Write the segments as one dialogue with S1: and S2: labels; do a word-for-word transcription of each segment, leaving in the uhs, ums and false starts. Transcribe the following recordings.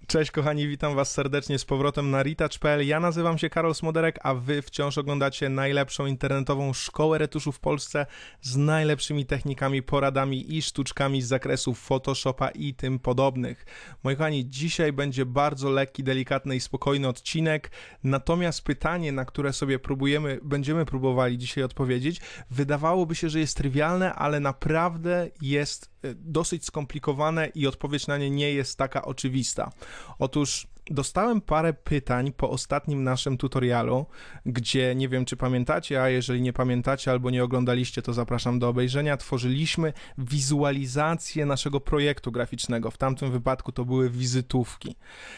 S1: Cześć kochani, witam was serdecznie z powrotem na retouch kropka p l. Ja nazywam się Karol Smoderek, a wy wciąż oglądacie najlepszą internetową szkołę retuszu w Polsce z najlepszymi technikami, poradami i sztuczkami z zakresu Photoshopa i tym podobnych. Moi kochani, dzisiaj będzie bardzo lekki, delikatny i spokojny odcinek, natomiast pytanie, na które sobie próbujemy, będziemy próbowali dzisiaj odpowiedzieć, wydawałoby się, że jest trywialne, ale naprawdę jest dosyć skomplikowane i odpowiedź na nie nie jest taka oczywista. Otóż dostałem parę pytań po ostatnim naszym tutorialu, gdzie nie wiem, czy pamiętacie, a jeżeli nie pamiętacie albo nie oglądaliście, to zapraszam do obejrzenia. Tworzyliśmy wizualizację naszego projektu graficznego. W tamtym wypadku to były wizytówki.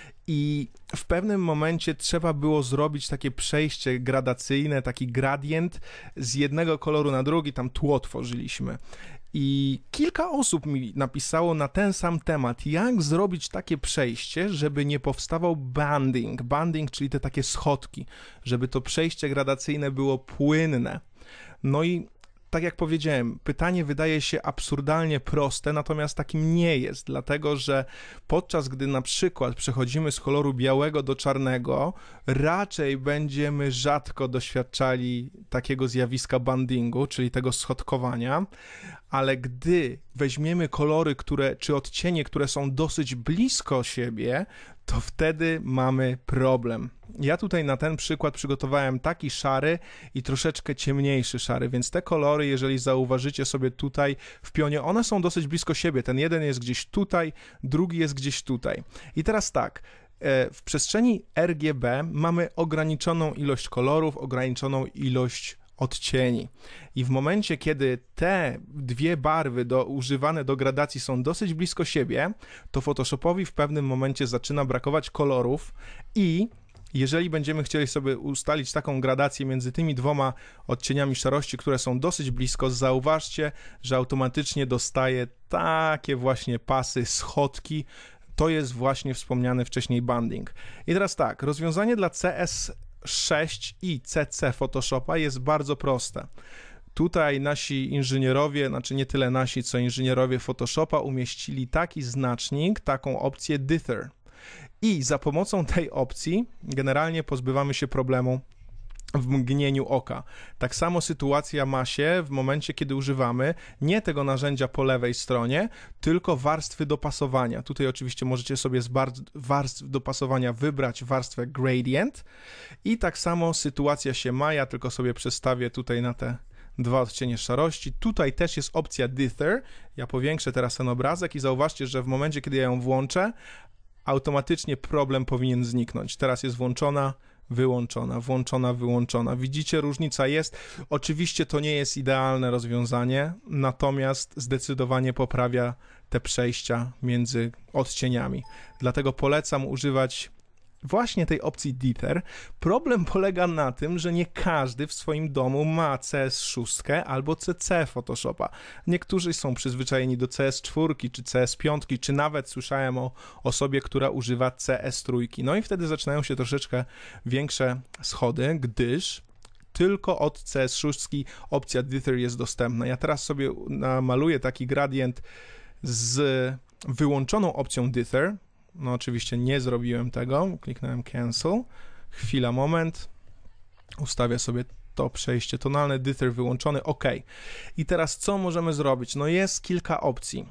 S1: I w pewnym momencie trzeba było zrobić takie przejście gradacyjne, taki gradient z jednego koloru na drugi, tam tło tworzyliśmy. I kilka osób mi napisało na ten sam temat, jak zrobić takie przejście, żeby nie powstawał banding. Banding, czyli te takie schodki, żeby to przejście gradacyjne było płynne. No i tak jak powiedziałem, pytanie wydaje się absurdalnie proste, natomiast takim nie jest, dlatego że podczas gdy na przykład przechodzimy z koloru białego do czarnego, raczej będziemy rzadko doświadczali takiego zjawiska bandingu, czyli tego schodkowania, ale gdy weźmiemy kolory, które, czy odcienie, które są dosyć blisko siebie, to wtedy mamy problem. Ja tutaj na ten przykład przygotowałem taki szary i troszeczkę ciemniejszy szary, więc te kolory, jeżeli zauważycie sobie tutaj w pionie, one są dosyć blisko siebie. Ten jeden jest gdzieś tutaj, drugi jest gdzieś tutaj. I teraz tak, w przestrzeni R G B mamy ograniczoną ilość kolorów, ograniczoną ilość odcieni. I w momencie, kiedy te dwie barwy do, używane do gradacji są dosyć blisko siebie, to Photoshopowi w pewnym momencie zaczyna brakować kolorów i jeżeli będziemy chcieli sobie ustalić taką gradację między tymi dwoma odcieniami szarości, które są dosyć blisko, zauważcie, że automatycznie dostaje takie właśnie pasy, schodki. To jest właśnie wspomniany wcześniej banding. I teraz tak, rozwiązanie dla C S sześć i C C Photoshopa jest bardzo proste. Tutaj nasi inżynierowie, znaczy nie tyle nasi, co inżynierowie Photoshopa umieścili taki znacznik, taką opcję Dither. I za pomocą tej opcji generalnie pozbywamy się problemu w mgnieniu oka. Tak samo sytuacja ma się w momencie, kiedy używamy nie tego narzędzia po lewej stronie, tylko warstwy dopasowania. Tutaj oczywiście możecie sobie z warstw dopasowania wybrać warstwę gradient i tak samo sytuacja się ma, ja tylko sobie przestawię tutaj na te dwa odcienie szarości. Tutaj też jest opcja Dither. Ja powiększę teraz ten obrazek i zauważcie, że w momencie, kiedy ja ją włączę, automatycznie problem powinien zniknąć. Teraz jest włączona, wyłączona, włączona, wyłączona. Widzicie, różnica jest. Oczywiście to nie jest idealne rozwiązanie, natomiast zdecydowanie poprawia te przejścia między odcieniami. Dlatego polecam używać właśnie tej opcji Dither. Problem polega na tym, że nie każdy w swoim domu ma C S sześć albo C C Photoshopa. Niektórzy są przyzwyczajeni do C S cztery czy C S pięć, czy nawet słyszałem o osobie, która używa C S trzy. No i wtedy zaczynają się troszeczkę większe schody, gdyż tylko od C S sześć opcja Dither jest dostępna. Ja teraz sobie namaluję taki gradient z wyłączoną opcją Dither. No oczywiście nie zrobiłem tego, kliknąłem cancel, chwila, moment, ustawię sobie to przejście tonalne, Dither wyłączony, ok. I teraz co możemy zrobić? No jest kilka opcji.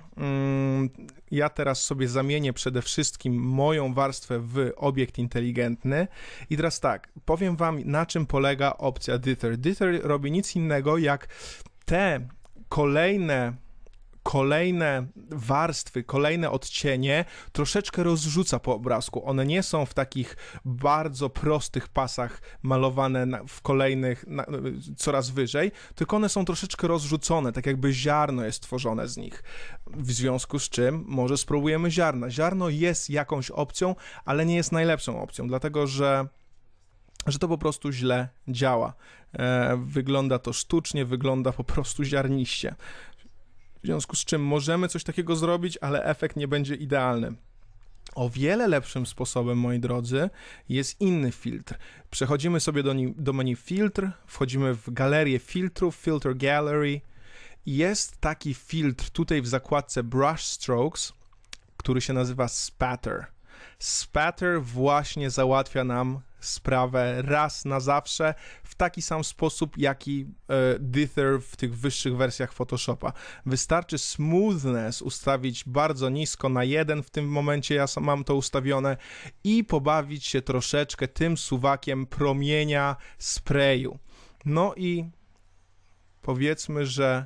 S1: Ja teraz sobie zamienię przede wszystkim moją warstwę w obiekt inteligentny i teraz tak, powiem wam, na czym polega opcja Dither. Dither robi nic innego jak te kolejne kolejne warstwy, kolejne odcienie troszeczkę rozrzuca po obrazku. One nie są w takich bardzo prostych pasach malowane na, w kolejnych, na, coraz wyżej, tylko one są troszeczkę rozrzucone, tak jakby ziarno jest tworzone z nich. W związku z czym może spróbujemy ziarna. Ziarno jest jakąś opcją, ale nie jest najlepszą opcją, dlatego że że to po prostu źle działa. E, wygląda to sztucznie, wygląda po prostu ziarniście. W związku z czym możemy coś takiego zrobić, ale efekt nie będzie idealny. O wiele lepszym sposobem, moi drodzy, jest inny filtr. Przechodzimy sobie do, do menu filtr, wchodzimy w galerię filtrów, filter gallery. Jest taki filtr tutaj w zakładce brush strokes, który się nazywa spatter. Spatter właśnie załatwia nam sprawę raz na zawsze w taki sam sposób, jaki e, Dither w tych wyższych wersjach Photoshopa. Wystarczy smoothness ustawić bardzo nisko na jeden, w tym momencie ja sam mam to ustawione, i pobawić się troszeczkę tym suwakiem promienia sprayu. No i powiedzmy, że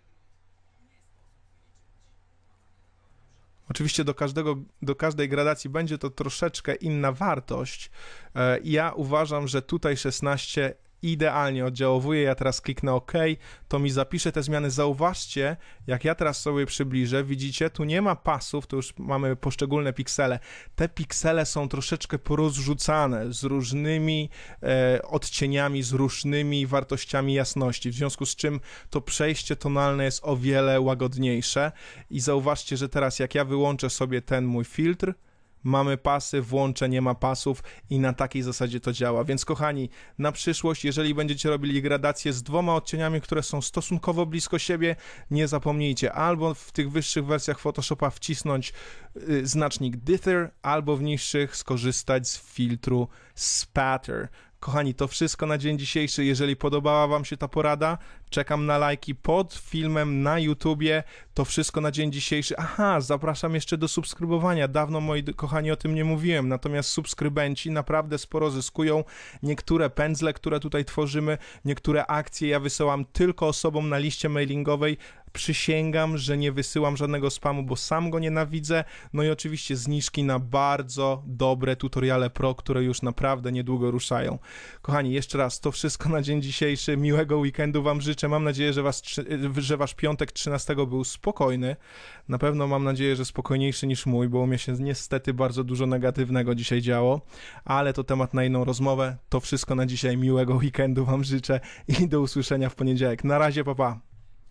S1: oczywiście do, każdego, do każdej gradacji będzie to troszeczkę inna wartość. Ja uważam, że tutaj szesnaście idealnie oddziałuje. Ja teraz kliknę OK, to mi zapisze te zmiany. Zauważcie, jak ja teraz sobie przybliżę, widzicie, tu nie ma pasów, tu już mamy poszczególne piksele. Te piksele są troszeczkę porozrzucane z różnymi e, odcieniami, z różnymi wartościami jasności, w związku z czym to przejście tonalne jest o wiele łagodniejsze. I zauważcie, że teraz jak ja wyłączę sobie ten mój filtr, mamy pasy, włączę, nie ma pasów i na takiej zasadzie to działa. Więc kochani, na przyszłość, jeżeli będziecie robili gradację z dwoma odcieniami, które są stosunkowo blisko siebie, nie zapomnijcie albo w tych wyższych wersjach Photoshopa wcisnąć y, znacznik Dither, albo w niższych skorzystać z filtru Spatter. Kochani, to wszystko na dzień dzisiejszy. Jeżeli podobała wam się ta porada, czekam na lajki pod filmem na YouTubie. To wszystko na dzień dzisiejszy. Aha, zapraszam jeszcze do subskrybowania. Dawno, moi kochani, o tym nie mówiłem. Natomiast subskrybenci naprawdę sporo zyskują. Niektóre pędzle, które tutaj tworzymy, niektóre akcje ja wysyłam tylko osobom na liście mailingowej. Przysięgam, że nie wysyłam żadnego spamu, bo sam go nienawidzę. No i oczywiście zniżki na bardzo dobre tutoriale pro, które już naprawdę niedługo ruszają. Kochani, jeszcze raz, to wszystko na dzień dzisiejszy. Miłego weekendu wam życzę. Mam nadzieję, że, was, że wasz piątek trzynastego był spokojny. Na pewno mam nadzieję, że spokojniejszy niż mój, bo u mnie się niestety bardzo dużo negatywnego dzisiaj działo. Ale to temat na inną rozmowę. To wszystko na dzisiaj. Miłego weekendu wam życzę i do usłyszenia w poniedziałek. Na razie, pa pa.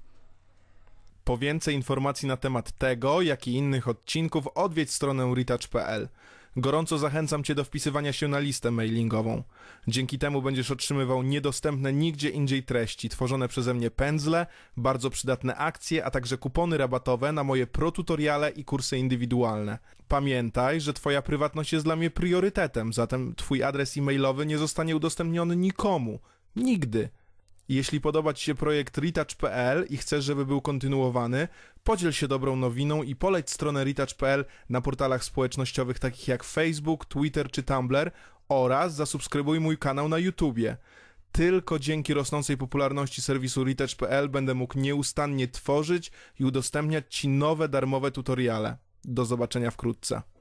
S1: Po więcej informacji na temat tego, jak i innych odcinków, odwiedź stronę retouch kropka p l. Gorąco zachęcam Cię do wpisywania się na listę mailingową. Dzięki temu będziesz otrzymywał niedostępne nigdzie indziej treści, tworzone przeze mnie pędzle, bardzo przydatne akcje, a także kupony rabatowe na moje pro-tutoriale i kursy indywidualne. Pamiętaj, że Twoja prywatność jest dla mnie priorytetem, zatem Twój adres e-mailowy nie zostanie udostępniony nikomu. Nigdy. Jeśli podoba Ci się projekt retouch kropka p l i chcesz, żeby był kontynuowany, podziel się dobrą nowiną i poleć stronę retouch kropka p l na portalach społecznościowych takich jak Facebook, Twitter czy Tumblr oraz zasubskrybuj mój kanał na YouTubie. Tylko dzięki rosnącej popularności serwisu retouch kropka p l będę mógł nieustannie tworzyć i udostępniać Ci nowe darmowe tutoriale. Do zobaczenia wkrótce.